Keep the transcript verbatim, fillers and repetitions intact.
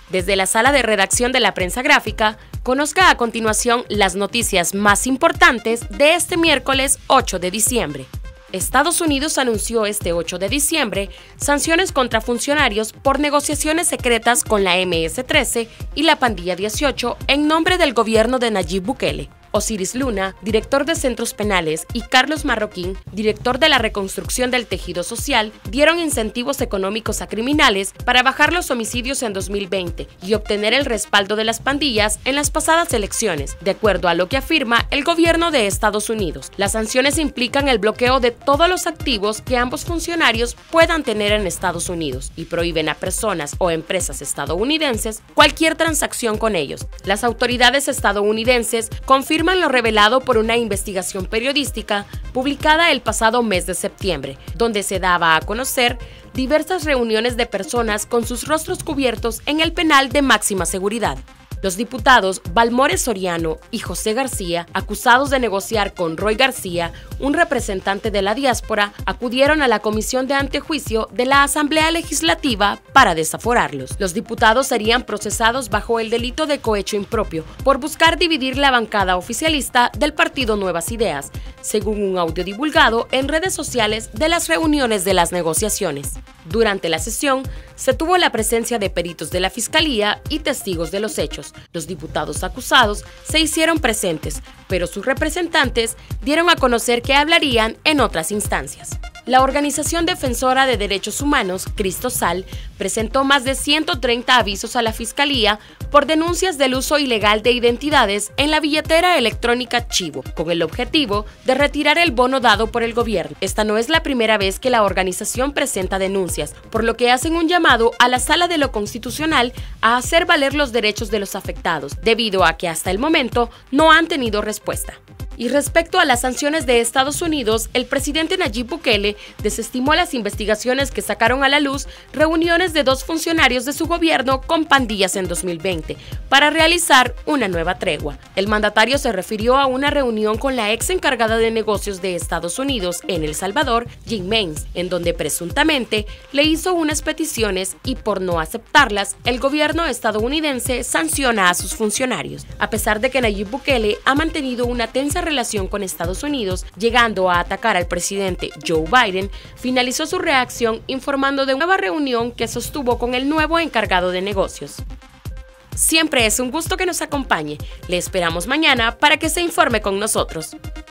Desde la sala de redacción de la Prensa Gráfica, conozca a continuación las noticias más importantes de este miércoles ocho de diciembre. Estados Unidos anunció este ocho de diciembre sanciones contra funcionarios por negociaciones secretas con la eme ese trece y la Pandilla dieciocho en nombre del gobierno de Nayib Bukele. Osiris Luna, director de Centros Penales, y Carlos Marroquín, director de la Reconstrucción del Tejido Social, dieron incentivos económicos a criminales para bajar los homicidios en dos mil veinte y obtener el respaldo de las pandillas en las pasadas elecciones, de acuerdo a lo que afirma el gobierno de Estados Unidos. Las sanciones implican el bloqueo de todos los activos que ambos funcionarios puedan tener en Estados Unidos y prohíben a personas o empresas estadounidenses cualquier transacción con ellos. Las autoridades estadounidenses confirman lo revelado por una investigación periodística publicada el pasado mes de septiembre, donde se daba a conocer diversas reuniones de personas con sus rostros cubiertos en el penal de máxima seguridad. Los diputados Balmores Soriano y José García, acusados de negociar con Roy García, un representante de la diáspora, acudieron a la Comisión de Antejuicio de la Asamblea Legislativa para desaforarlos. Los diputados serían procesados bajo el delito de cohecho impropio por buscar dividir la bancada oficialista del partido Nuevas Ideas, según un audio divulgado en redes sociales de las reuniones de las negociaciones. Durante la sesión, se tuvo la presencia de peritos de la Fiscalía y testigos de los hechos. Los diputados acusados se hicieron presentes, pero sus representantes dieron a conocer que hablarían en otras instancias. La organización defensora de derechos humanos, Cristo Sal, presentó más de ciento treinta avisos a la Fiscalía por denuncias del uso ilegal de identidades en la billetera electrónica Chivo, con el objetivo de retirar el bono dado por el gobierno. Esta no es la primera vez que la organización presenta denuncias, por lo que hacen un llamado a la Sala de lo Constitucional a hacer valer los derechos de los afectados, debido a que hasta el momento no han tenido respuesta. Y respecto a las sanciones de Estados Unidos, el presidente Nayib Bukele desestimó las investigaciones que sacaron a la luz reuniones de dos funcionarios de su gobierno con pandillas en dos mil veinte para realizar una nueva tregua. El mandatario se refirió a una reunión con la ex encargada de negocios de Estados Unidos en El Salvador, Jim Mains, en donde presuntamente le hizo unas peticiones y por no aceptarlas, el gobierno estadounidense sanciona a sus funcionarios. A pesar de que Nayib Bukele ha mantenido una tensa relación con Estados Unidos, llegando a atacar al presidente Joe Biden, finalizó su reacción informando de una nueva reunión que sostuvo con el nuevo encargado de negocios. Siempre es un gusto que nos acompañe. Le esperamos mañana para que se informe con nosotros.